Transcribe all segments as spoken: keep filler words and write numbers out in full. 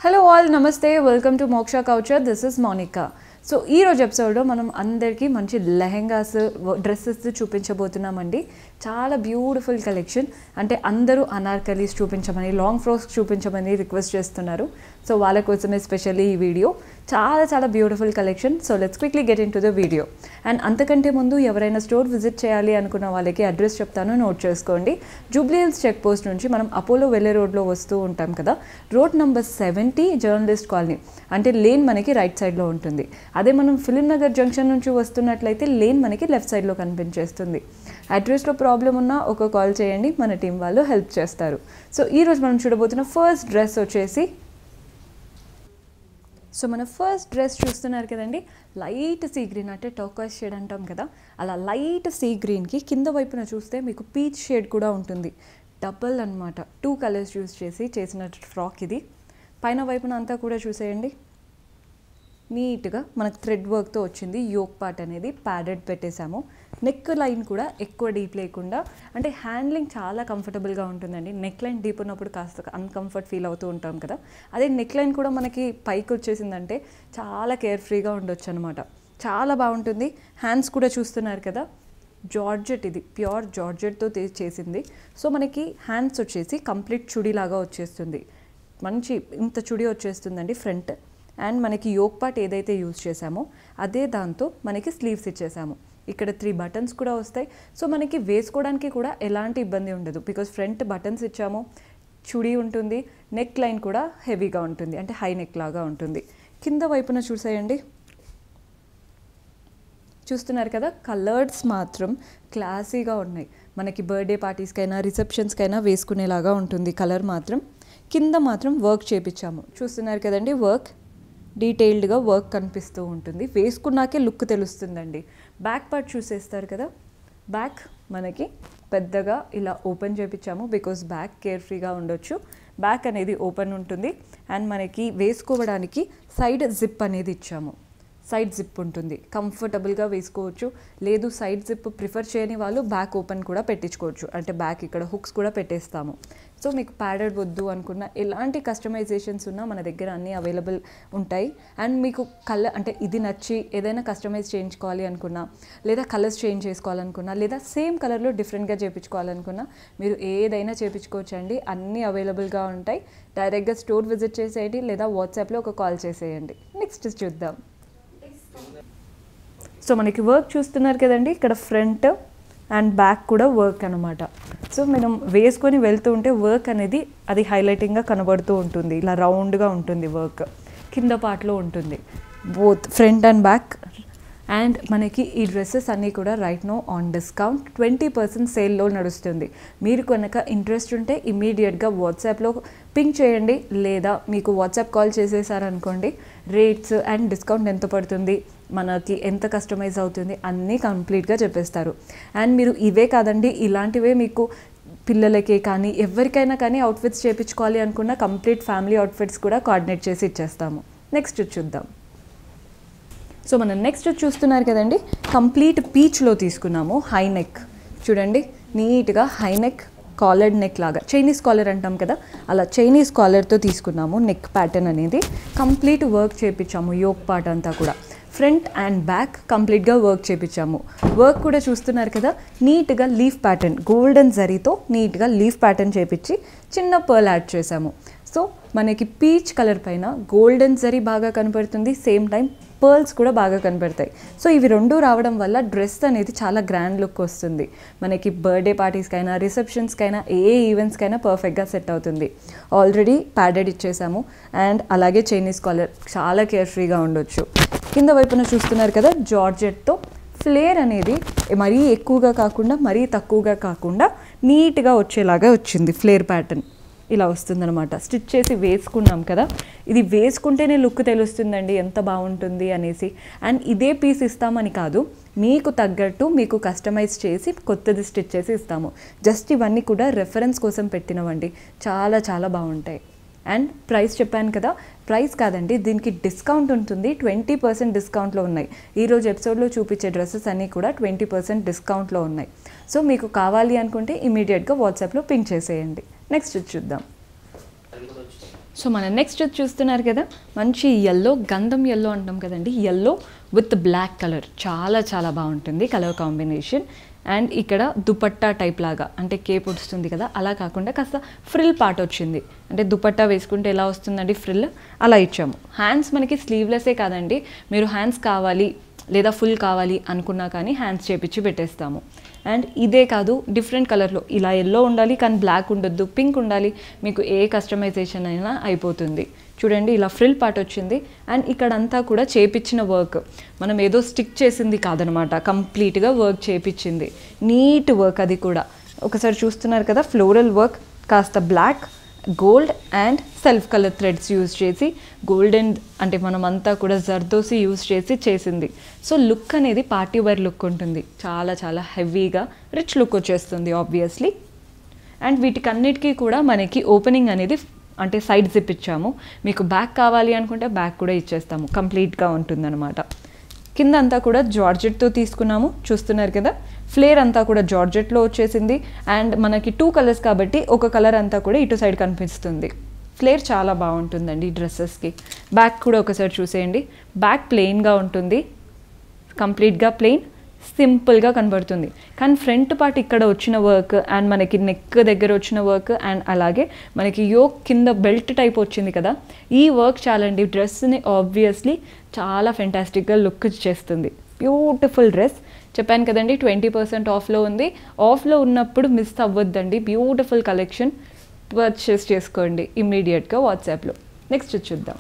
Hello all, namaste, welcome to Moksha Couture. This is Monica. So ee roju episode lo manam andarki manchi lehengas dresses చూపించబోతున్నామండి. చాలా beautiful collection. అంటే అందరూ అనార్కలీస్ చూపించమని, long frocks చూపించమని request చేస్తున్నారు. So వాళ్ళ కోసమే specially ఈ వీడియో. చాలా చాలా beautiful collection. So let's quickly get into the video. And అంతకంటే ముందు ఎవరైనా స్టోర్ విజిట్ చేయాలి అనుకున్న వాళ్ళకి అడ్రస్ చెప్తాను, నోట్ చేసుకోండి. జూబ్లీ హిల్స్ చెక్ పోస్ట్ నుంచి మనం అపోలో వెళ్ళే రోడ్లో వస్తూ ఉంటాం కదా, road number seventy journalist colony, అంటే లేన్ మనకి రైట్ సైడ్లో ఉంటుంది. అదే మనం ఫిలిం నగర్ జంక్షన్ నుంచి వస్తున్నట్లయితే లేన్ మనకి లెఫ్ట్ సైడ్లో కనిపించేస్తుంది. అడ్రస్లో ప్రాబ్లం ఉన్నా ఒక కాల్ చేయండి, మన టీం వాళ్ళు హెల్ప్ చేస్తారు. సో ఈరోజు మనం చూడబోతున్న ఫస్ట్ డ్రెస్ వచ్చేసి, సో మన ఫస్ట్ డ్రెస్ చూస్తున్నారు కదండి, లైట్ సీ గ్రీన్, అంటే టర్కాయిస్ షేడ్ అంటాం కదా, అలా లైట్ సీ గ్రీన్కి కింద వైపున చూస్తే మీకు పీచ్ షేడ్ కూడా ఉంటుంది. డబల్ అనమాట, టూ కలర్స్ యూజ్ చేసి చేసిన ఫ్రాక్ ఇది. పైన వైపున అంతా కూడా చూసేయండి, నీట్గా మనకు థ్రెడ్ వర్క్తో వచ్చింది. యోక్ పార్ట్ అనేది ప్యాడెడ్ పెట్టేశాము. నెక్ లైన్ కూడా ఎక్కువ డీప్ లేకుండా, అంటే హ్యాండ్లింగ్ చాలా కంఫర్టబుల్గా ఉంటుందండి. నెక్ లైన్ డీప్ ఉన్నప్పుడు కాస్త అన్కంఫర్ట్ ఫీల్ అవుతూ ఉంటాం కదా, అదే నెక్ లైన్ కూడా మనకి పైకి వచ్చేసిందంటే చాలా కేర్ ఫ్రీగా ఉండొచ్చు అనమాట. చాలా బాగుంటుంది. హ్యాండ్స్ కూడా చూస్తున్నారు కదా, జార్జెట్, ఇది ప్యూర్ జార్జెట్తో చేసింది. సో మనకి హ్యాండ్స్ వచ్చేసి కంప్లీట్ చుడీ లాగా వచ్చేస్తుంది. మంచి ఇంత చుడీ వచ్చేస్తుందండి ఫ్రంట్. అండ్ మనకి యోక్ పార్ట్ ఏదైతే యూజ్ చేసామో అదే దాంతో మనకి స్లీవ్స్ ఇచ్చేసాము. ఇక్కడ త్రీ బటన్స్ కూడా వస్తాయి. సో మనకి వేసుకోవడానికి కూడా ఎలాంటి ఇబ్బంది ఉండదు, బికాజ్ ఫ్రంట్ బటన్స్ ఇచ్చాము, చుడీ ఉంటుంది, నెక్ లైన్ కూడా హెవీగా ఉంటుంది, అంటే హై నెక్ లాగా ఉంటుంది. కింద వైపున చూసేయండి, చూస్తున్నారు కదా, కలర్స్ మాత్రం క్లాసీగా ఉన్నాయి. మనకి బర్త్డే పార్టీస్కైనా రిసెప్షన్స్కైనా వేసుకునేలాగా ఉంటుంది. కలర్ మాత్రం కింద మాత్రం వర్క్ చేపించాము. చూస్తున్నారు కదండి, వర్క్ డీటెయిల్డ్గా వర్క్ కనిపిస్తూ ఉంటుంది. వేసుకున్నాకే లుక్ తెలుస్తుందండి. బ్యాక్ పార్ట్ చూసేస్తారు కదా, బ్యాక్ మనకి పెద్దగా ఇలా ఓపెన్ చేపించాము, బికాస్ బ్యాక్ కేర్ ఫ్రీగా ఉండొచ్చు. బ్యాక్ అనేది ఓపెన్ ఉంటుంది. అండ్ మనకి వేసుకోవడానికి సైడ్ జిప్ అనేది ఇచ్చాము. సైడ్ జిప్ ఉంటుంది, కంఫర్టబుల్గా వేసుకోవచ్చు. లేదు సైడ్ జిప్ ప్రిఫర్ చేయని వాళ్ళు బ్యాక్ ఓపెన్ కూడా పెట్టించుకోవచ్చు, అంటే బ్యాక్ ఇక్కడ హుక్స్ కూడా పెట్టేస్తాము. సో మీకు ప్యాడెడ్ వద్దు అనుకున్న ఎలాంటి కస్టమైజేషన్స్ ఉన్నా మన దగ్గర అన్నీ అవైలబుల్ ఉంటాయి. అండ్ మీకు కలర్, అంటే ఇది నచ్చి ఏదైనా కస్టమైజ్ చేయించుకోవాలి అనుకున్నా, లేదా కలర్స్ చేంజ్ చేసుకోవాలనుకున్నా, లేదా సేమ్ కలర్లో డిఫరెంట్గా చేయించుకోవాలనుకున్నా మీరు ఏదైనా చేయించుకోవచ్చు అండి. అన్నీ అవైలబుల్గా ఉంటాయి. డైరెక్ట్గా స్టోర్ విజిట్ చేసేయండి, లేదా వాట్సాప్లో ఒక కాల్ చేసేయండి. నెక్స్ట్ చూద్దాం. సో మనకి వర్క్ చూస్తున్నారు కదండి, ఇక్కడ ఫ్రంట్ అండ్ బ్యాక్ కూడా వర్క్ అనమాట. సో మనం వేసుకొని వెళ్తూ ఉంటే వర్క్ అనేది అది హైలైటింగ్గా కనబడుతూ ఉంటుంది. ఇలా రౌండ్గా ఉంటుంది వర్క్, కింద పార్ట్లో ఉంటుంది, both front and back. And మనకి ఈ డ్రెస్సెస్ అన్నీ కూడా right now on discount, twenty percent సేల్లో నడుస్తుంది. మీరు కనుక ఇంట్రెస్ట్ ఉంటే ఇమీడియట్గా వాట్సాప్లో పింక్ చేయండి, లేదా మీకు వాట్సాప్ కాల్ చేసేసారనుకోండి, రేట్స్ అండ్ డిస్కౌంట్ ఎంత పడుతుంది, మనకి ఎంత కస్టమైజ్ అవుతుంది అన్నీ కంప్లీట్గా చెప్పేస్తారు. అండ్ మీరు ఇవే కాదండి, ఇలాంటివే మీకు పిల్లలకే కానీ ఎవరికైనా కానీ అవుట్ఫిట్స్ చేయించుకోవాలి అనుకున్న కంప్లీట్ ఫ్యామిలీ అవుట్ఫిట్స్ కూడా కోఆర్డినేట్ చేసి ఇచ్చేస్తాము. నెక్స్ట్ చూద్దాం. సో మనం నెక్స్ట్ చూస్తున్నారు కదండి, కంప్లీట్ పీచ్లో తీసుకున్నాము. హై నెక్ చూడండి, నీట్గా హై నెక్, కాలర్డ్ నెక్ లాగా, చైనీస్ కాలర్ అంటాం కదా, అలా చైనీస్ కాలర్తో తీసుకున్నాము. నెక్ ప్యాటర్న్ అనేది కంప్లీట్ వర్క్ చేయించాము. యోక్ పార్ట్ అంతా కూడా ఫ్రంట్ అండ్ బ్యాక్ కంప్లీట్గా వర్క్ చేయించాము. వర్క్ కూడా చూస్తున్నారు కదా, నీట్గా లీఫ్ ప్యాటర్న్, గోల్డెన్ జరీతో నీట్గా లీఫ్ ప్యాటర్న్ చేయించి చిన్న పర్ల్ యాడ్ చేసాము. సో మనకి పీచ్ కలర్ పైన గోల్డెన్ జరీ బాగా కనపడుతుంది, సేమ్ టైం పర్ల్స్ కూడా బాగా కనపడతాయి. సో ఇవి రెండు రావడం వల్ల డ్రెస్ అనేది చాలా గ్రాండ్ లుక్ వస్తుంది. మనకి బర్త్డే పార్టీస్కైనా రిసెప్షన్స్కైనా ఏ ఈవెంట్స్కైనా పర్ఫెక్ట్గా సెట్ అవుతుంది. ఆల్రెడీ ప్యాడెడ్ ఇచ్చేసాము. అండ్ అలాగే చైనీస్ కాలర్, చాలా కేర్ ఫ్రీగా ఉండొచ్చు. కింద వైపున చూస్తున్నారు కదా, జార్జెట్తో ఫ్లేర్ అనేది మరీ ఎక్కువగా కాకుండా మరీ తక్కువగా కాకుండా నీట్గా వచ్చేలాగా వచ్చింది. ఫ్లేర్ ప్యాటర్న్ ఇలా వస్తుందన్నమాట. స్టిచ్ చేసి వేసుకున్నాం కదా, ఇది వేసుకుంటేనే లుక్ తెలుస్తుందండి ఎంత బాగుంటుంది అనేసి. అండ్ ఇదే పీస్ ఇస్తామని కాదు, మీకు తగ్గట్టు మీకు కస్టమైజ్ చేసి కొత్తది స్టిచ్ చేసి ఇస్తాము. జస్ట్ ఇవన్నీ కూడా రెఫరెన్స్ కోసం పెట్టినవండి, చాలా చాలా బాగుంటాయి. అండ్ ప్రైస్ చెప్పాను కదా, ప్రైస్ కాదండి, దీనికి డిస్కౌంట్ ఉంటుంది. ట్వంటీ పర్సెంట్ డిస్కౌంట్లో ఉన్నాయి. ఈరోజు ఎపిసోడ్లో చూపించే డ్రెస్సెస్ అన్నీ కూడా ట్వంటీ పర్సెంట్ డిస్కౌంట్లో ఉన్నాయి. సో మీకు కావాలి అనుకుంటే ఇమీడియట్గా వాట్సాప్లో పింక్ చేసేయండి. నెక్స్ట్ చూద్దాం. సో మన నెక్స్ట్ చూస్తున్నారు కదా, మంచి ఎల్లో, గంధం ఎల్లో అంటాం కదండి, ఎల్లో విత్ బ్లాక్ కలర్, చాలా చాలా బాగుంటుంది కలర్ కాంబినేషన్. అండ్ ఇక్కడ దుపట్టా టైప్ లాగా, అంటే కేప్ వస్తుంది కదా, అలా కాకుండా కాస్త ఫ్రిల్ పార్ట్ వచ్చింది. అంటే దుపట్టా వేసుకుంటే ఎలా వస్తుందండి ఫ్రిల్, అలా ఇచ్చాము. హ్యాండ్స్ మనకి స్లీవ్లెస్సే కాదండి, మీరు హ్యాండ్స్ కావాలి లేదా ఫుల్ కావాలి అనుకున్నా కానీ హ్యాండ్స్ చేపించి పెట్టేస్తాము. అండ్ ఇదే కాదు, డిఫరెంట్ కలర్లో, ఇలా ఎల్లో ఉండాలి కానీ బ్లాక్ ఉండొద్దు, పింక్ ఉండాలి, మీకు ఏ కస్టమైజేషన్ అయినా అయిపోతుంది. చూడండి ఇలా ఫ్రిల్ పార్ట్ వచ్చింది. అండ్ ఇక్కడంతా కూడా చేపించిన వర్క్, మనం ఏదో స్టిక్ చేసింది కాదనమాట, కంప్లీట్గా వర్క్ చేపించింది, నీట్ వర్క్. అది కూడా ఒకసారి చూస్తున్నారు కదా, ఫ్లోరల్ వర్క్, కాస్త black, gold and self colour threads use చేసి, గోల్డెన్ అంటే మనం అంతా కూడా జర్దోసి యూజ్ చేసి చేసింది. సో లుక్ అనేది పార్టీ వేర్ లుక్ ఉంటుంది, చాలా చాలా హెవీగా రిచ్ లుక్ వచ్చేస్తుంది ఆబ్వియస్లీ. అండ్ వీటికన్నిటికీ కూడా మనకి ఓపెనింగ్ అనేది అంటే సైడ్ జిప్ ఇచ్చాము. మీకు బ్యాక్ కావాలి అనుకుంటే బ్యాక్ కూడా ఇచ్చేస్తాము, కంప్లీట్గా ఉంటుందన్నమాట. కింద అంతా కూడా జార్జెట్తో తీసుకున్నాము, చూస్తున్నారు కదా, ఫ్లేర్ అంతా కూడా జార్జెట్లో వచ్చేసింది. అండ్ మనకి టూ కలర్స్ కాబట్టి ఒక కలర్ అంతా కూడా ఇటు సైడ్ కనిపిస్తుంది. ఫ్లేర్ చాలా బాగుంటుందండి ఈ డ్రెస్సెస్కి. బ్యాక్ కూడా ఒకసారి చూసేయండి, బ్యాక్ ప్లెయిన్గా ఉంటుంది, కంప్లీట్గా ప్లెయిన్, సింపుల్గా కనబడుతుంది. కానీ ఫ్రంట్ పార్ట్ ఇక్కడ వచ్చిన వర్క్ అండ్ మనకి నెక్ దగ్గర వచ్చిన వర్క్ అండ్ అలాగే మనకి యోక్ కింద బెల్ట్ టైప్ వచ్చింది కదా, ఈ వర్క్ చాలండి డ్రెస్ని ఆబ్వియస్లీ చాలా ఫెంటాస్టిక్గా లుక్ చేస్తుంది. బ్యూటిఫుల్ డ్రెస్, చెప్పాను కదండి ట్వంటీ పర్సెంట్ ఆఫ్లో ఉంది. ఆఫ్లో ఉన్నప్పుడు మిస్ అవ్వద్దండి, బ్యూటిఫుల్ కలెక్షన్, పర్చేస్ చేసుకోండి ఇమ్మీడియట్గా వాట్సాప్లో. నెక్స్ట్ చూద్దాం.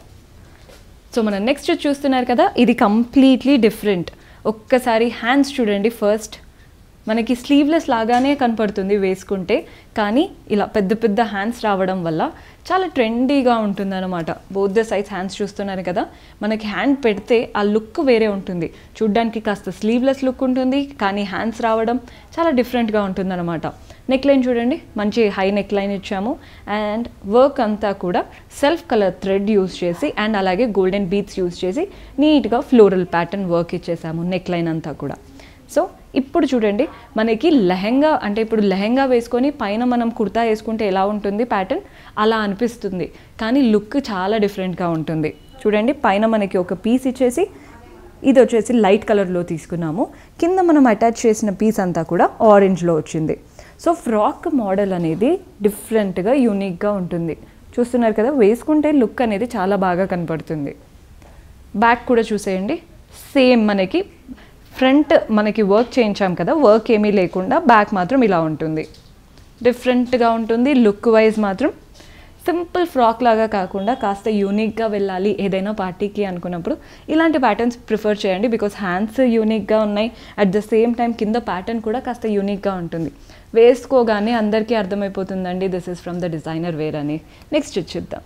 సో మనం నెక్స్ట్ చూస్తున్నారు కదా, ఇది కంప్లీట్లీ డిఫరెంట్. ఒక్కసారి హ్యాండ్స్ చూడండి. ఫస్ట్ మనకి స్లీవ్లెస్ లాగానే కనపడుతుంది వేసుకుంటే, కానీ ఇలా పెద్ద పెద్ద హ్యాండ్స్ రావడం వల్ల చాలా ట్రెండీగా ఉంటుంది అనమాట. బోత్ ద సైజ్ హ్యాండ్స్ చూస్తున్నారు కదా, మనకి హ్యాండ్ పెడితే ఆ లుక్ వేరే ఉంటుంది. చూడ్డానికి కాస్త స్లీవ్లెస్ లుక్ ఉంటుంది, కానీ హ్యాండ్స్ రావడం చాలా డిఫరెంట్గా ఉంటుంది అనమాట. నెక్ లైన్ చూడండి, మంచి హై నెక్ లైన్ ఇచ్చాము. అండ్ వర్క్ అంతా కూడా సెల్ఫ్ కలర్ థ్రెడ్ యూజ్ చేసి అండ్ అలాగే గోల్డెన్ బీడ్స్ యూజ్ చేసి నీట్గా ఫ్లోరల్ ప్యాటర్న్ వర్క్ ఇచ్చేసాము నెక్ లైన్ అంతా కూడా. సో ఇప్పుడు చూడండి, మనకి లెహెంగా అంటే ఇప్పుడు లెహెంగా వేసుకొని పైన మనం కుర్తా వేసుకుంటే ఎలా ఉంటుంది ప్యాటర్న్, అలా అనిపిస్తుంది, కానీ లుక్ చాలా డిఫరెంట్గా ఉంటుంది. చూడండి, పైన మనకి ఒక పీస్ ఇచ్చేసి, ఇది వచ్చేసి లైట్ కలర్లో తీసుకున్నాము, కింద మనం అటాచ్ చేసిన పీస్ అంతా కూడా ఆరెంజ్లో వచ్చింది. సో ఫ్రాక్ మోడల్ అనేది డిఫరెంట్గా యూనిక్గా ఉంటుంది. చూస్తున్నారు కదా, వేసుకుంటే లుక్ అనేది చాలా బాగా కనపడుతుంది. బ్యాక్ కూడా చూసేయండి, సేమ్ మనకి ఫ్రంట్ మనకి వర్క్ చేయించాం కదా, వర్క్ ఏమీ లేకుండా బ్యాక్ మాత్రం ఇలా ఉంటుంది, డిఫరెంట్గా ఉంటుంది. లుక్ వైజ్ మాత్రం సింపుల్ ఫ్రాక్ లాగా కాకుండా కాస్త యూనిక్గా వెళ్ళాలి ఏదైనా పార్టీకి అనుకున్నప్పుడు ఇలాంటి ప్యాటర్న్స్ ప్రిఫర్ చేయండి. బికాస్ హ్యాండ్స్ యూనిక్గా ఉన్నాయి, అట్ ద సేమ్ టైం కింద ప్యాటర్న్ కూడా కాస్త యూనిక్గా ఉంటుంది. వేసుకోగానే అందరికీ అర్థమైపోతుందండి this is from the designer wear అని. నెక్స్ట్ చూద్దాం.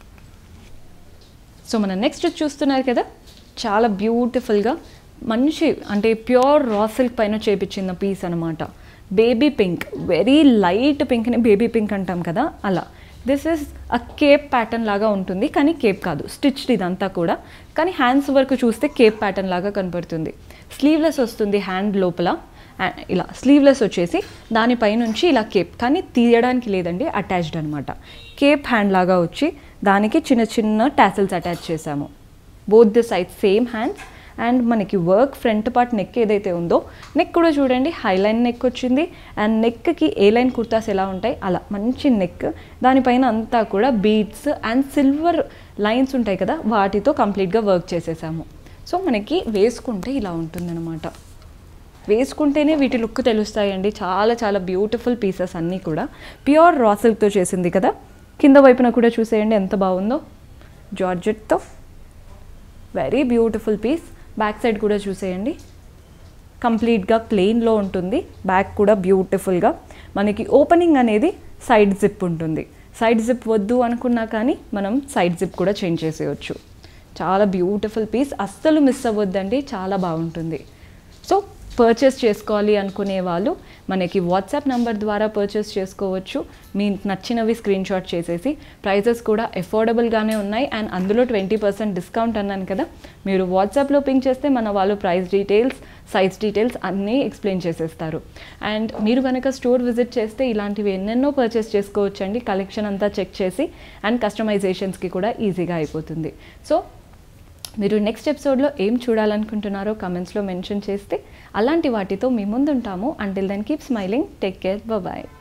సో మనం నెక్స్ట్ చూస్తున్నారు కదా, చాలా బ్యూటిఫుల్గా మంచి అంటే ప్యూర్ రా సిల్క్ పైన చేపించిన పీస్ అనమాట. బేబీ పింక్, వెరీ లైట్ పింక్ని బేబీ పింక్ అంటాం కదా, అలా. This is a cape pattern లాగా ఉంటుంది, కానీ కేప్ కాదు, స్టిచ్డ్ ఇదంతా కూడా. కానీ హ్యాండ్స్ వర్క్ చూస్తే కేప్ ప్యాటర్న్ లాగా కనపడుతుంది. స్లీవ్లెస్ వస్తుంది హ్యాండ్ లోపల, ఇలా స్లీవ్లెస్ వచ్చేసి దానిపైనుంచి ఇలా కేప్, కానీ తీయడానికి లేదండి, అటాచ్డ్ అనమాట. కేప్ హ్యాండ్ లాగా వచ్చి దానికి చిన్న చిన్న టాసిల్స్ అటాచ్ చేసాము. Both the side same hands. And మనకి వర్క్ ఫ్రంట్ పార్ట్ నెక్ ఏదైతే ఉందో, నెక్ కూడా చూడండి హైలైన్ నెక్ వచ్చింది. అండ్ నెక్కి ఏ లైన్ కుర్తాస్ ఎలా ఉంటాయి అలా మంచి నెక్, దానిపైన అంతా కూడా బీడ్స్ అండ్ సిల్వర్ లైన్స్ ఉంటాయి కదా, వాటితో కంప్లీట్గా వర్క్ చేసేసాము. సో మనకి వేసుకుంటే ఇలా ఉంటుందన్నమాట. వేసుకుంటేనే వీటి లుక్ తెలుస్తాయండి. చాలా చాలా బ్యూటిఫుల్ పీసెస్ అన్నీ కూడా ప్యూర్ రా సిల్క్తో చేసింది కదా. కింద వైపున కూడా చూసేయండి ఎంత బాగుందో, జార్జెట్తో, very beautiful piece. Back side కూడా చూసేయండి, కంప్లీట్గా ప్లెయిన్లో ఉంటుంది. బ్యాక్ కూడా బ్యూటిఫుల్గా మనకి ఓపెనింగ్ అనేది సైడ్ జిప్ ఉంటుంది. సైడ్ జిప్ వద్దు అనుకున్నా కానీ మనం సైడ్ జిప్ కూడా చేంజ్ చేసేయచ్చు. చాలా బ్యూటిఫుల్ పీస్, అస్సలు మిస్ అవ్వద్దండి, చాలా బాగుంటుంది. సో పర్చేస్ చేసుకోవాలి అనుకునే వాళ్ళు మనకి వాట్సాప్ నెంబర్ ద్వారా పర్చేస్ చేసుకోవచ్చు. మీ నచ్చినవి స్క్రీన్ షాట్ చేసేసి. ప్రైజెస్ కూడా అఫోర్డబుల్గానే ఉన్నాయి అండ్ అందులో ట్వంటీ పర్సెంట్ డిస్కౌంట్ అన్నాను కదా, మీరు వాట్సాప్లో పింక్ చేస్తే మన వాళ్ళు ప్రైస్ డీటెయిల్స్, సైజ్ డీటెయిల్స్ అన్నీ ఎక్స్ప్లెయిన్ చేసేస్తారు. అండ్ మీరు కనుక స్టోర్ విజిట్ చేస్తే ఇలాంటివి ఎన్నెన్నో పర్చేస్ చేసుకోవచ్చండి, కలెక్షన్ అంతా చెక్ చేసి. అండ్ కస్టమైజేషన్స్కి కూడా ఈజీగా అయిపోతుంది. సో మీరు నెక్స్ట్ ఎపిసోడ్లో ఏం చూడాలనుకుంటున్నారో కమెంట్స్లో మెన్షన్ చేస్తే అలాంటి వాటితో మీ ముందుంటాము. Until then keep smiling, take care, bye.